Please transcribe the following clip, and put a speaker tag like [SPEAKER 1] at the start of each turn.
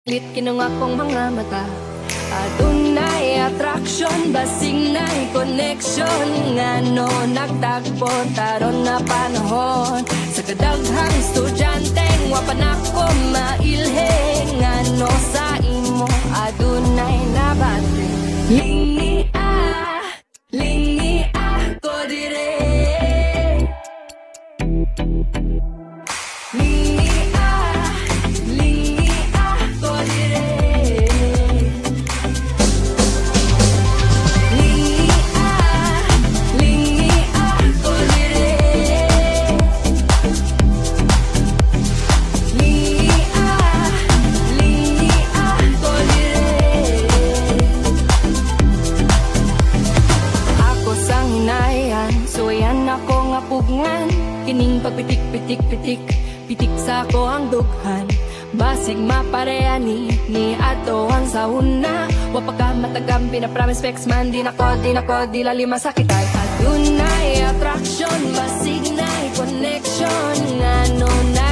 [SPEAKER 1] Lit kinong akong mga mata. Adunay attraction, basing na'y connection. Ngano nagtagpo taron na panahon. Sa kadaghang estudyanteng wapan ako mailhe. Ngano sa imo adunay nabati. Lingi ko dire. Kining pagpitik-pitik-pitik, pitik sa ko ang dughan. Basig mapareani ni ato ang sauna. Wapa ka matagam, pinapromise specs man. Di nako, di lali masakit ay adunay attraction, basig na'y connection. Ngano na